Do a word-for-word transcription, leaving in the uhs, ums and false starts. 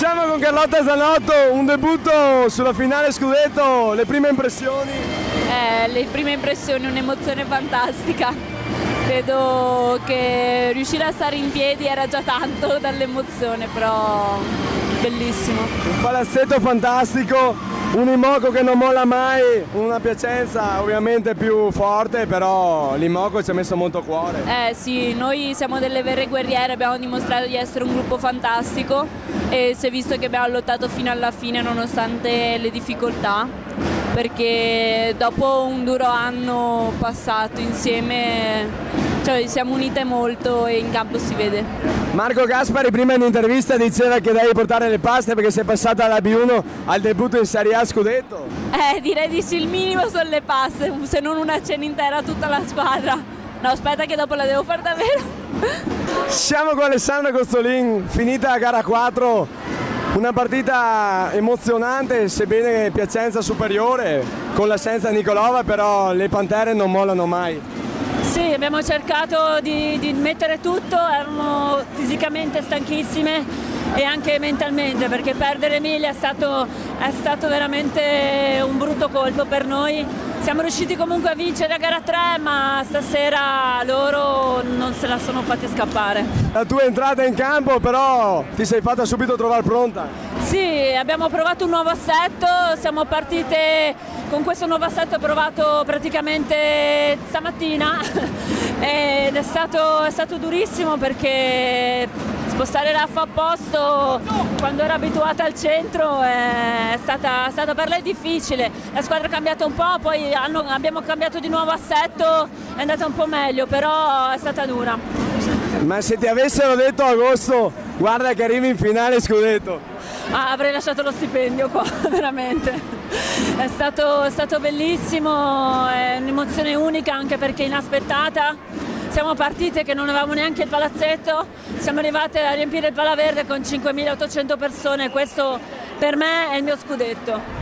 Siamo con Carlotta Zanotto, un debutto sulla finale scudetto, le prime impressioni? Eh, le prime impressioni, un'emozione fantastica. Credo che riuscire a stare in piedi era già tanto dall'emozione, però bellissimo. Un palazzetto fantastico, un Imoco che non molla mai, una Piacenza ovviamente più forte, però l'Imoco ci ha messo molto cuore. Eh sì, noi siamo delle vere guerriere, abbiamo dimostrato di essere un gruppo fantastico e si è visto che abbiamo lottato fino alla fine nonostante le difficoltà, perché dopo un duro anno passato insieme, cioè, siamo unite molto e in campo si vede. Marco Gaspari prima in intervista diceva che devi portare le paste perché sei passata alla B uno al debutto in Serie A scudetto. Eh, direi di sì, il minimo sono le paste, se non una cena intera a tutta la squadra. No, aspetta che dopo la devo fare davvero. Siamo con Alessandra Costolin, finita la gara quattro, una partita emozionante, sebbene Piacenza superiore, con l'assenza di Nicolova, però le Pantere non mollano mai. Sì, abbiamo cercato di, di mettere tutto, erano fisicamente stanchissime e anche mentalmente, perché perdere Emilia è stato, è stato veramente un brutto colpo per noi. Siamo riusciti comunque a vincere a gara tre, ma stasera loro non se la sono fatti scappare. La tua entrata in campo però ti sei fatta subito trovare pronta. Sì, abbiamo provato un nuovo assetto, siamo partite con questo nuovo assetto provato praticamente stamattina ed è stato, è stato durissimo perché spostare Raffa a posto quando era abituata al centro è stata, è stata per lei difficile. La squadra è cambiata un po', poi hanno, abbiamo cambiato di nuovo assetto, è andata un po' meglio, però è stata dura. Ma se ti avessero detto a agosto, guarda che arrivi in finale scudetto. Ah, avrei lasciato lo stipendio qua, veramente. È stato, è stato bellissimo, è un'emozione unica anche perché inaspettata. Siamo partite che non avevamo neanche il palazzetto, siamo arrivate a riempire il Palaverde con cinquemilaottocento persone, questo per me è il mio scudetto.